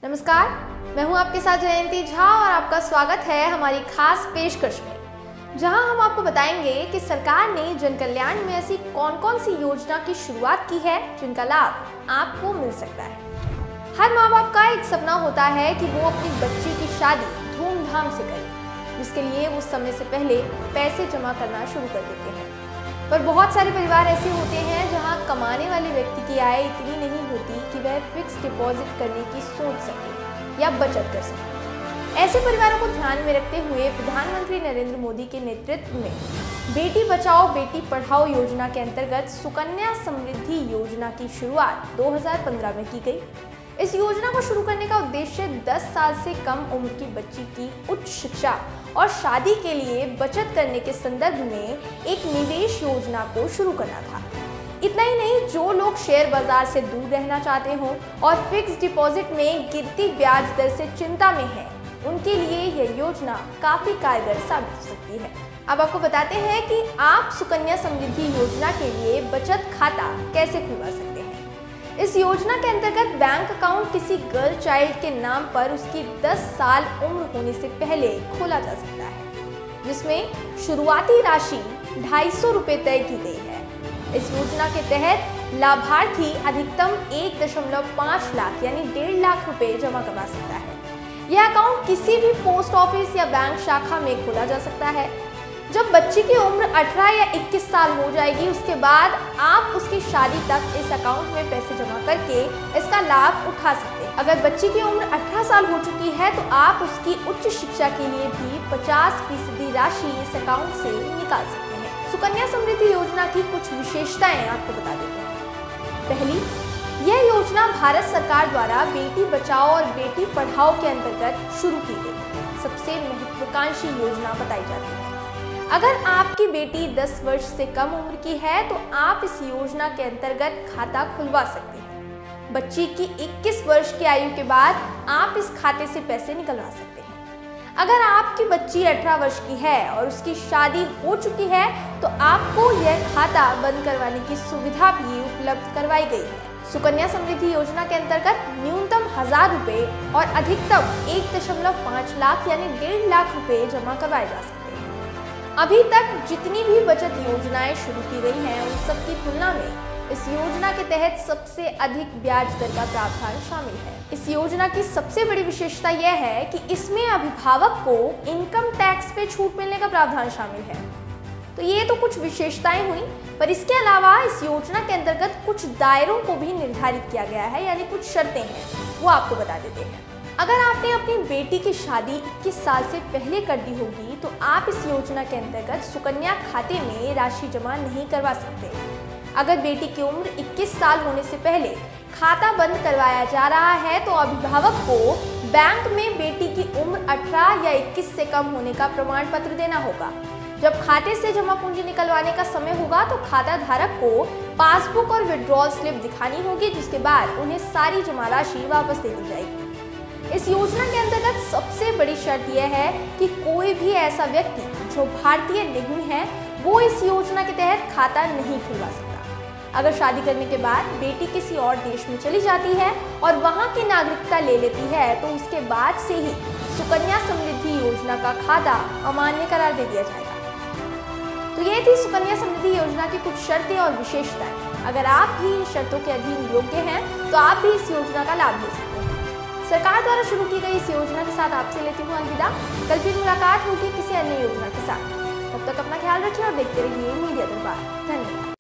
नमस्कार, मैं हूं आपके साथ जयंती झा और आपका स्वागत है हमारी खास पेशकश में, जहां हम आपको बताएंगे कि सरकार ने जन कल्याण में ऐसी कौन कौन सी योजना की शुरुआत की है जिनका लाभ आपको मिल सकता है। हर माँ बाप का एक सपना होता है कि वो अपनी बच्ची की शादी धूमधाम से करे, जिसके लिए वो समय से पहले पैसे जमा करना शुरू कर देते हैं। पर बहुत सारे परिवार ऐसे होते हैं जहां कमाने वाले व्यक्ति की आय इतनी नहीं होती कि वह फिक्स डिपॉजिट करने की सोच सके या बचत कर सके। ऐसे परिवारों को ध्यान में रखते हुए प्रधानमंत्री नरेंद्र मोदी के नेतृत्व में बेटी बचाओ बेटी पढ़ाओ योजना के अंतर्गत सुकन्या समृद्धि योजना की शुरुआत 2015 में की गई। इस योजना को शुरू करने का उद्देश्य 10 साल से कम उम्र की बच्ची की उच्च शिक्षा और शादी के लिए बचत करने के संदर्भ में एक निवेश योजना को शुरू करना था। इतना ही नहीं, जो लोग शेयर बाजार से दूर रहना चाहते हों और फिक्स डिपॉजिट में गिरती ब्याज दर से चिंता में हैं, उनके लिए यह योजना काफी कारगर साबित हो सकती है। अब आपको बताते हैं कि आप सुकन्या समृद्धि योजना के लिए बचत खाता कैसे खुलवा सकते हैं। इस योजना के अंतर्गत बैंक अकाउंट किसी गर्ल चाइल्ड के नाम पर उसकी 10 साल उम्र होने से पहले खोला जा सकता है, जिसमें शुरुआती राशि 250 रुपए तय की गई है। इस योजना के तहत लाभार्थी अधिकतम 1.5 लाख यानी 1.5 लाख रुपए जमा करवा सकता है। यह अकाउंट किसी भी पोस्ट ऑफिस या बैंक शाखा में खोला जा सकता है। जब बच्ची की उम्र 18 या 21 साल हो जाएगी, उसके बाद आप उसकी शादी तक इस अकाउंट में पैसे जमा करके इसका लाभ उठा सकते हैं। अगर बच्ची की उम्र 18 साल हो चुकी है तो आप उसकी उच्च शिक्षा के लिए भी 50% राशि इस अकाउंट से निकाल सकते हैं। सुकन्या समृद्धि योजना की कुछ विशेषताएं आपको बता देते हैं। पहली, यह योजना भारत सरकार द्वारा बेटी बचाओ और बेटी पढ़ाओ के अंतर्गत शुरू की गई सबसे महत्वाकांक्षी योजना बताई जाती है। अगर आपकी बेटी 10 वर्ष से कम उम्र की है तो आप इस योजना के अंतर्गत खाता खुलवा सकते हैं। बच्ची की 21 वर्ष की आयु के बाद आप इस खाते से पैसे निकलवा सकते हैं। अगर आपकी बच्ची 18 वर्ष की है और उसकी शादी हो चुकी है तो आपको यह खाता बंद करवाने की सुविधा भी उपलब्ध करवाई गई है। सुकन्या समृद्धि योजना के अंतर्गत न्यूनतम 1000 रुपए और अधिकतम 1.5 लाख यानी 1.5 लाख रुपए जमा करवाए जा सकते हैं। अभी तक जितनी भी बचत योजनाएं शुरू की गई हैं, उन सब की तुलना में इस योजना के तहत सबसे अधिक ब्याज दर का प्रावधान शामिल है। इस योजना की सबसे बड़ी विशेषता यह है कि इसमें अभिभावक को इनकम टैक्स पे छूट मिलने का प्रावधान शामिल है। तो ये तो कुछ विशेषताएं हुई, पर इसके अलावा इस योजना के अंतर्गत कुछ दायरों को भी निर्धारित किया गया है, यानी कुछ शर्तें हैं, वो आपको बता देते हैं। अगर आपने अपनी बेटी की शादी 21 साल से पहले कर दी होगी तो आप इस योजना के अंतर्गत सुकन्या खाते में राशि जमा नहीं करवा सकते। अगर बेटी की उम्र 21 साल होने से पहले खाता बंद करवाया जा रहा है तो अभिभावक को बैंक में बेटी की उम्र 18 या 21 से कम होने का प्रमाण पत्र देना होगा। जब खाते से जमा पूंजी निकलवाने का समय होगा तो खाता धारक को पासबुक और विड्रॉल स्लिप दिखानी होगी, जिसके बाद उन्हें सारी जमा राशि वापस दे दी जाएगी। इस योजना के अंतर्गत सबसे बड़ी शर्त यह है कि कोई भी ऐसा व्यक्ति जो भारतीय नहीं है वो इस योजना के तहत खाता नहीं खुलवा सकता। अगर शादी करने के बाद बेटी किसी और देश में चली जाती है और वहां की नागरिकता ले लेती है तो उसके बाद से ही सुकन्या समृद्धि योजना का खाता अमान्य करार दे दिया जाएगा। तो ये थी सुकन्या समृद्धि योजना की कुछ शर्तें और विशेषताएं। अगर आप भी इन शर्तों के अधीन योग्य हैं तो आप भी इस योजना का लाभ ले सकते हैं। सरकार द्वारा शुरू की गई इस योजना के साथ आपसे लेती हूँ अलविदा। कल फिर मुलाकात होगी किसी अन्य योजना के साथ। तब तक अपना ख्याल रखिए और देखते रहिए मीडिया दरबार। धन्यवाद।